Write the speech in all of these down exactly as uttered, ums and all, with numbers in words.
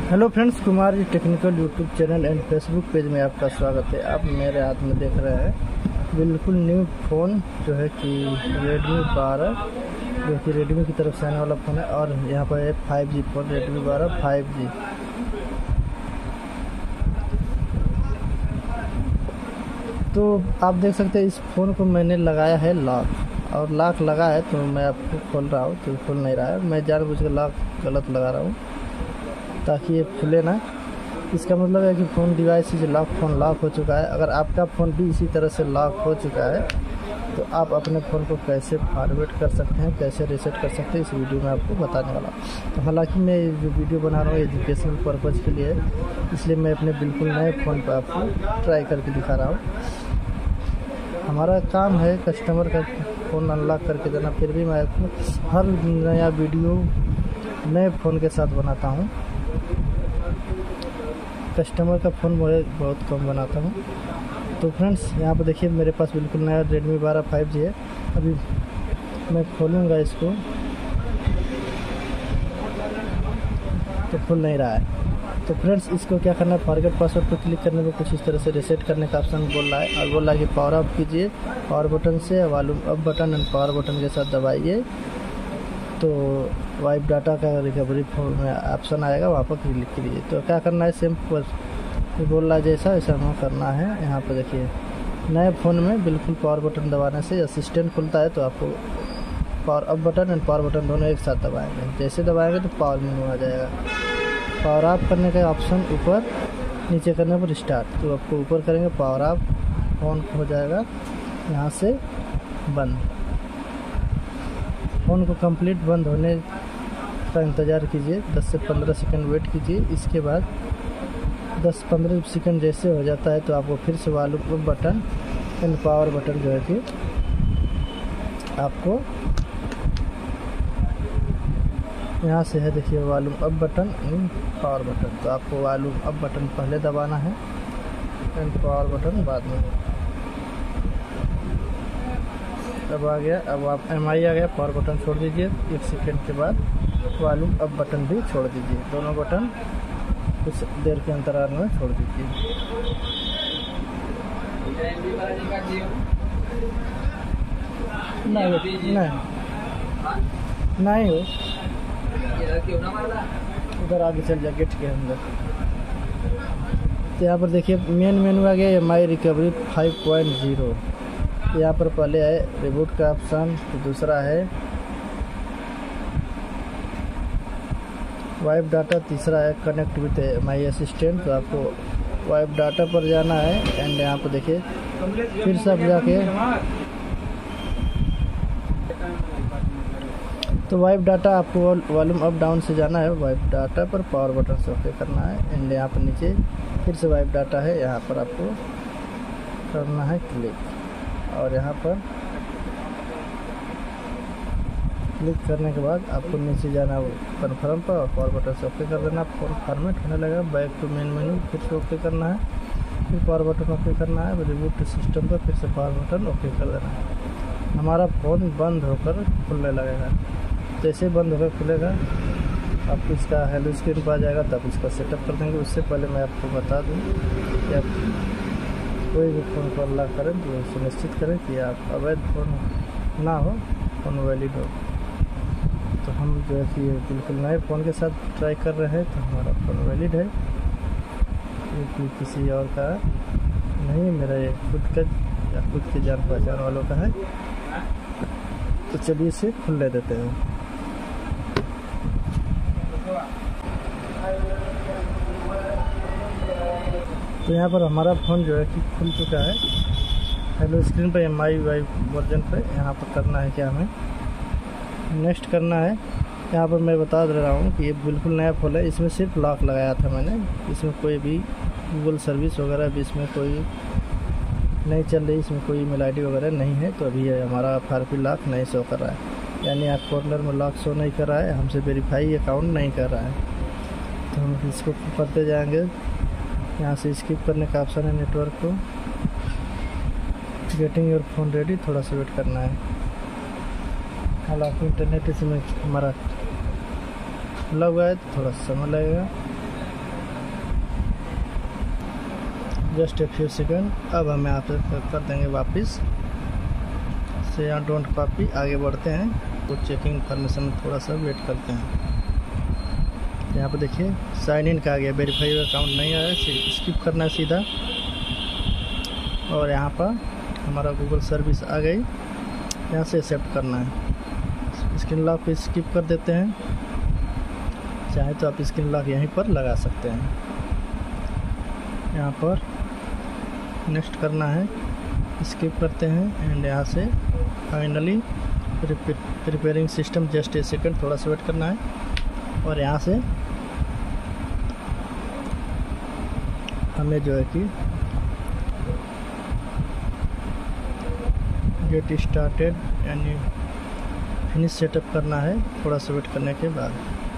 Hello friends, Kumar ji technical YouTube channel and Facebook page में आपका स्वागत है। आप मेरे हाथ में देख रहे हैं बिल्कुल न्यू फ़ोन जो है कि रेडमी बारह, जो कि रेडमी की तरफ से आने वाला फ़ोन है। और यहाँ पर है फाइव जी फ़ोन, रेडमी बारह फाइव जी। तो आप देख सकते हैं इस फ़ोन को मैंने लगाया है लॉक, और लॉक लगा है तो मैं आपको खोल रहा हूँ तो खुल नहीं रहा है। मैं जानबूझ कर लॉक गलत लगा रहा हूँ ताकि ये खुले ना। इसका मतलब है कि फ़ोन डिवाइस से लॉक फ़ोन लॉक हो चुका है। अगर आपका फ़ोन भी इसी तरह से लॉक हो चुका है तो आप अपने फ़ोन को कैसे फॉरवर्ड कर सकते हैं, कैसे रीसेट कर सकते हैं, इस वीडियो में आपको बताने वाला। तो हालांकि मैं ये जो वीडियो बना रहा हूँ एजुकेशनल पर्पज़ के लिए, इसलिए मैं अपने बिल्कुल नए फ़ोन पर आपको ट्राई करके दिखा रहा हूँ। हमारा काम है कस्टमर का फ़ोन अनलॉक करके देना, फिर भी मैं आपको हर नया वीडियो नए फ़ोन के साथ बनाता हूँ। कस्टमर का फ़ोन मैं बहुत कम बनाता हूँ। तो फ्रेंड्स, यहाँ पर देखिए मेरे पास बिल्कुल नया रेडमी बारह फाइव जी है। अभी मैं खोलूँगा इसको तो खुल नहीं रहा है। तो फ्रेंड्स, इसको क्या करना है, फॉरगेट पासवर्ड पर क्लिक करने पर कुछ इस तरह से रीसेट करने का ऑप्शन बोल रहा है, और बोल रहा है कि पावर अप कीजिए, पावर बटन से volume up button and power button के साथ दबाइए तो वाइप डाटा का रिकवरी में ऑप्शन आएगा, वहाँ पर क्लिक कीजिए। तो क्या करना है, सेम पर बोल रहा है जैसा ऐसा हमें करना है। यहाँ पर देखिए नए फ़ोन में बिल्कुल पावर बटन दबाने से असिस्टेंट खुलता है, तो आपको power up button and power button दोनों एक साथ दबाएंगे। जैसे दबाएंगे तो पावर मेनू आ जाएगा। पावर ऑफ करने का ऑप्शन ऊपर, नीचे करने पर स्टार्ट, तो आपको ऊपर करेंगे पावर ऑफ, ऑन हो जाएगा। यहाँ से बंद, फ़ोन को कंप्लीट बंद होने का इंतज़ार कीजिए, दस से पंद्रह सेकंड वेट कीजिए। इसके बाद दस पंद्रह सेकंड जैसे हो जाता है तो आपको फिर से volume button and power button जो है कि आपको यहाँ से है, देखिए volume up button and power button. तो आपको वॉल्यूम अप बटन पहले दबाना है एंड पावर बटन बाद में। अब आ गया, अब आप एम आई आ गया, पावर बटन छोड़ दीजिए। एक सेकेंड के बाद वॉल्यूम अप बटन भी छोड़ दीजिए। दोनों बटन कुछ देर के अंतराल में छोड़ दीजिए। नहीं नहीं नहीं हो, उधर आगे चल जाए गेट के अंदर। तो यहाँ पर देखिए मेन मेनू आ गया M I recovery five point zero. यहाँ पर पहले है रिबूट का ऑप्शन, तो दूसरा है वाइप डाटा, तीसरा है कनेक्ट विथ माई असिस्टेंट। तो आपको वाइप डाटा पर जाना है एंड यहाँ पर देखिए फिर सब जाके तो वाइप डाटा आपको वॉल्यूम अप डाउन से जाना है, वाइप डाटा पर पावर बटन से ओके करना है एंड यहाँ पर नीचे फिर से वाइप डाटा है, यहाँ पर आपको करना है क्लिक। और यहाँ पर क्लिक करने के बाद आपको नीचे जाना है कन्फर्म पर और पावर बटन से ओके कर देना। फोन फॉर्मेट होने लगेगा, बैक टू मेन मेन्यू फिर से ओके करना है, फिर पावर बटन ओके करना है, रिबूट सिस्टम पर फिर से पावर बटन ओके कर देना है। हमारा फ़ोन बंद होकर खुलने लगेगा। जैसे बंद होकर खुलेगा आपको इसका हेलो स्क्रीन पर आ जाएगा, तब इसका सेटअप कर देंगे। उससे पहले मैं आपको बता दूँ कि आप कोई भी फ़ोन को अनलॉक करें तो सुनिश्चित करें कि आप अवैध फ़ोन ना हो, फ़ोन वैलिड हो। तो हम जो है कि बिल्कुल नए फ़ोन के साथ ट्राई कर रहे हैं, तो हमारा फ़ोन वैलिड है, ये कि किसी और का नहीं, मेरा ये खुद का या खुद के जान पहचान वालों का है। तो चलिए इसे खुल देते हैं। तो यहाँ पर हमारा फ़ोन जो है कि खुल चुका है। हेलो स्क्रीन पर एम आई वाई वर्जन पे यहाँ पर करना है क्या, हमें नेक्स्ट करना है। यहाँ पर मैं बता दे रहा हूँ कि ये बिल्कुल नया फ़ोन है, इसमें सिर्फ लॉक लगाया था मैंने, इसमें कोई भी गूगल सर्विस वगैरह भी इसमें कोई नहीं चल रही, इसमें कोई ईमेल आई डी वगैरह नहीं है। तो अभी हमारा एफ आर पी लॉक नहीं शो कर रहा है, यानी आप कॉर्नर में लॉक शो नहीं कर रहा है, हमसे वेरीफाई अकाउंट नहीं कर रहा है। तो हम इसको करते जाएंगे, यहाँ से स्किप करने का ऑप्शन है नेटवर्क को, गेटिंग योर फ़ोन रेडी, थोड़ा सा वेट करना है। हालांकि इंटरनेट इसमें हमारा खुला हुआ है तो थोड़ा समय लगेगा। Just a few second. अब हम यहाँ पे कर देंगे वापस से यहाँ डोंट कॉपी, आगे बढ़ते हैं तो चेकिंग इन्फॉर्मेशन में थोड़ा सा वेट करते हैं। यहाँ पे देखिए साइन इन का आ गया, वेरीफाई अकाउंट नहीं आया, स्किप करना है सीधा। और यहाँ पर हमारा गूगल सर्विस आ गई, यहाँ से एक्सेप्ट करना है। स्क्रीन लॉक पे स्किप कर देते हैं, चाहे तो आप स्क्रीन लॉक यहीं पर लगा सकते हैं। यहाँ पर नेक्स्ट करना है, स्किप करते हैं एंड यहाँ से finally preparing system, just a second थोड़ा सा वेट करना है। और यहाँ से हमें जो है कि गेट स्टार्टेड यानी फिनिश सेटअप करना है। थोड़ा सा वेट करने के बाद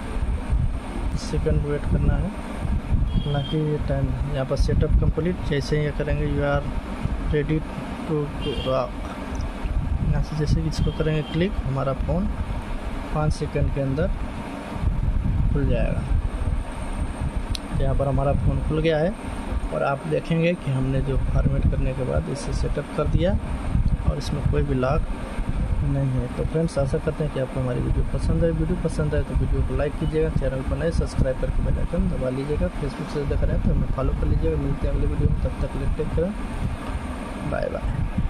सेकंड वेट करना है, हालांकि ये टाइम यहाँ पर सेटअप कंप्लीट। जैसे ही ये करेंगे you are ready to rock, यहाँ से जैसे इसको करेंगे क्लिक, हमारा फ़ोन पाँच सेकंड के अंदर खुल जाएगा। यहाँ पर हमारा फ़ोन खुल गया है और आप देखेंगे कि हमने जो फॉर्मेट करने के बाद इसे सेटअप कर दिया और इसमें कोई भी लॉक नहीं है। तो फ्रेंड्स आशा करते हैं कि आपको हमारी वीडियो पसंद है। वीडियो पसंद है तो वीडियो को लाइक कीजिएगा, चैनल को नए सब्सक्राइब करके बेल आइकन दबा लीजिएगा। फेसबुक से देख रहे हैं तो हमें फॉलो कर लीजिएगा। मिलते हैं अगले वीडियो में, तब तक टेक केयर, बाय बाय।